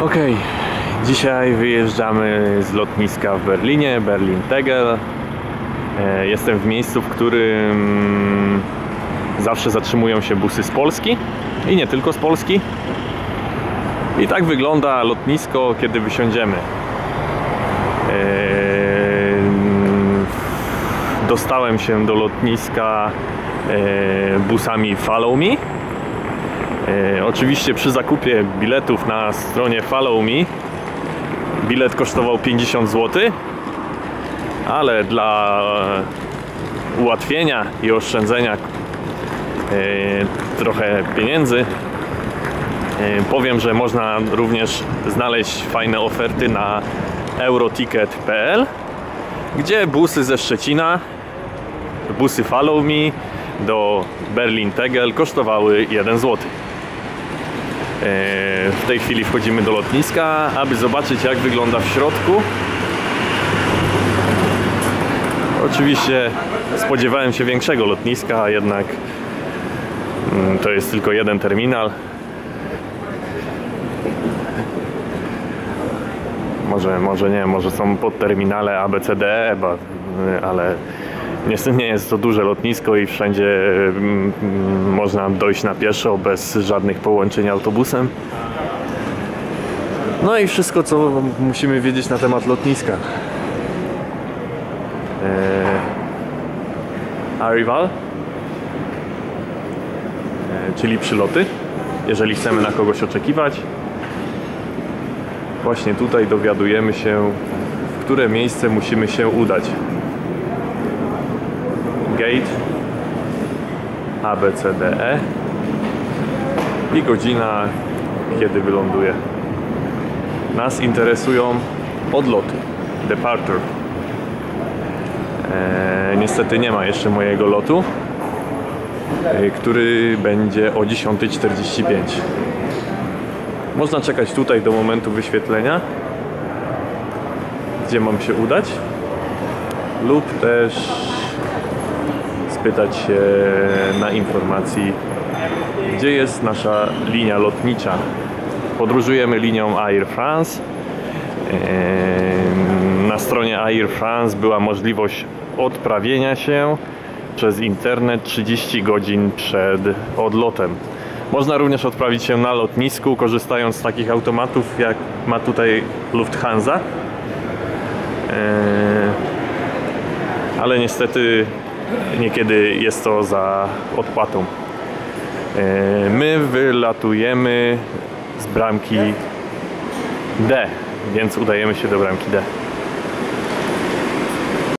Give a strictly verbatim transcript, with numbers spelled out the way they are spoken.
Ok, dzisiaj wyjeżdżamy z lotniska w Berlinie, Berlin-Tegel. Jestem w miejscu, w którym zawsze zatrzymują się busy z Polski i nie tylko z Polski. I tak wygląda lotnisko, kiedy wysiądziemy. Dostałem się do lotniska busami Follow Me. E, oczywiście przy zakupie biletów na stronie Follow Me bilet kosztował pięćdziesiąt złotych, ale dla ułatwienia i oszczędzenia e, trochę pieniędzy e, powiem, że można również znaleźć fajne oferty na euroticket kropka p l, gdzie busy ze Szczecina, busy Follow Me do Berlin-Tegel kosztowały jeden złoty. W tej chwili wchodzimy do lotniska, aby zobaczyć, jak wygląda w środku. Oczywiście spodziewałem się większego lotniska, a jednak to jest tylko jeden terminal. Może, może nie, może są podterminale A, B, C, D, E, ale niestety nie jest to duże lotnisko i wszędzie mm, można dojść na pieszo bez żadnych połączeń autobusem. No i wszystko, co musimy wiedzieć na temat lotniska. Eee, Arrival, eee, czyli przyloty, jeżeli chcemy na kogoś oczekiwać. Właśnie tutaj dowiadujemy się, w które miejsce musimy się udać. Gate A, B, C, D, E i godzina, kiedy wyląduje. Nas interesują odloty, departure. Eee, niestety nie ma jeszcze mojego lotu, e, który będzie o dziesiąta czterdzieści pięć. Można czekać tutaj do momentu wyświetlenia, gdzie mam się udać, lub też spytać się na informacji, gdzie jest nasza linia lotnicza. Podróżujemy linią Air France. Na stronie Air France była możliwość odprawienia się przez internet trzydzieści godzin przed odlotem. Można również odprawić się na lotnisku, korzystając z takich automatów, jak ma tutaj Lufthansa. Ale niestety niekiedy jest to za odpłatą. My wylatujemy z bramki D, więc udajemy się do bramki D.